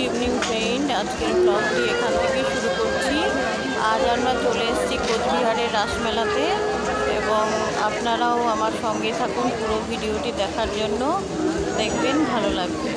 Evening friend, আজকের ব্লগটি এখান থেকে শুরু করছি। আজ আমরা চলে এসেছি কোচবিহারের রাসমেলাতে এবং আপনারাও আমার সঙ্গে থাকুন পুরো ভিডিওটি দেখার জন্য। দেখবেন, ভালো লাগবে।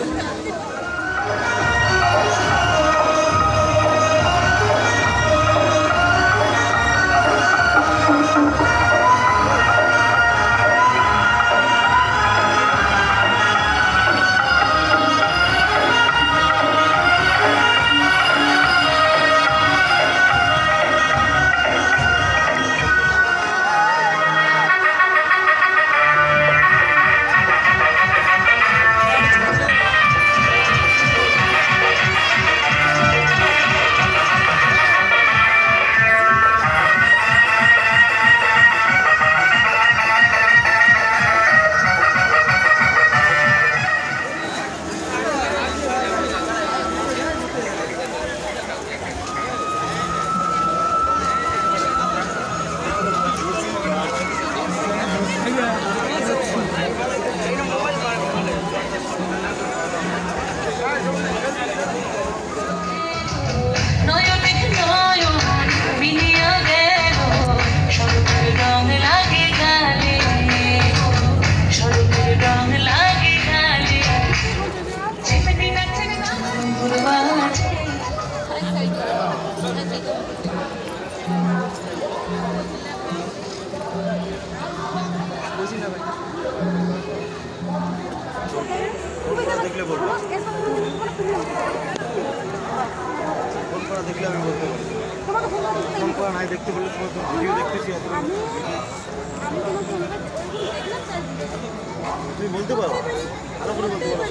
দেখলে বলবো, ফোন করা দেখলে আমি বলতে পারি। ফোন করা নাই দেখতে বললে ভিডিও দেখতেছি, তুমি বলতে পারো, আরো করে বলতে পারো।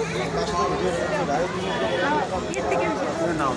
নাও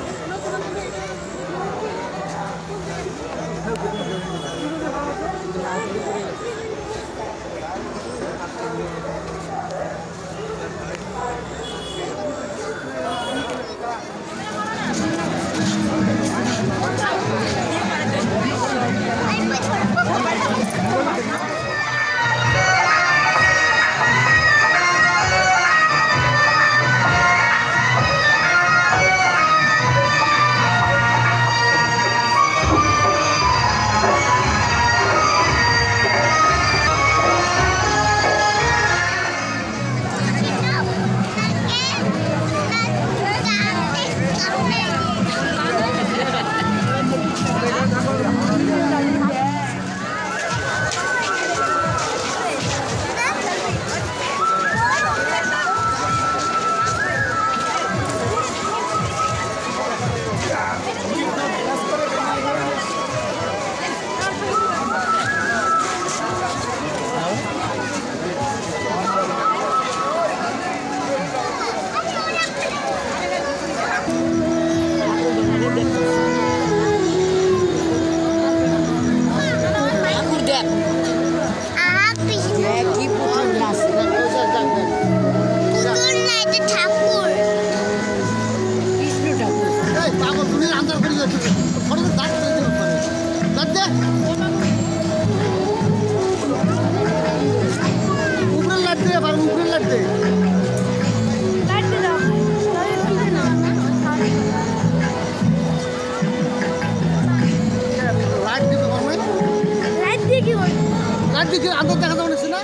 আন্দর দেখা যাবে না।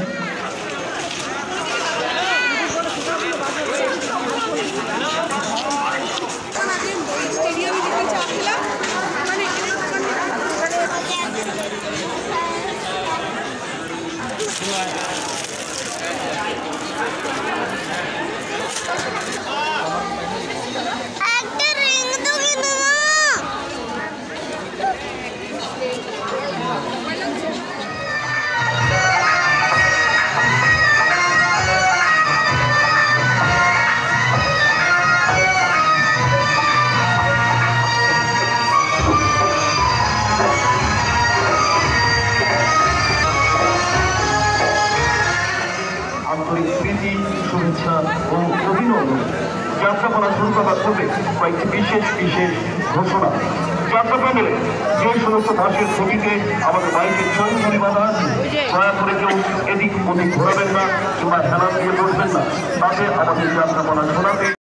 শুভেচ্ছা ও অভিনন্দন। যাত্রাপালা শুরু করার পূর্বে কয়েকটি বিশেষ বিশেষ ঘোষণা। যাত্রা প্যানেলে যে সমস্ত দাসের ছবিতে আমাদের বাইকের ছবি বাঁধা আছে, দয়া করে কেউ এদিক ওদিক ঘোরাবেন না কিংবা হেলান দিয়ে বসবেন না, তাতে আমাদের যাত্রাপালা শোনাতে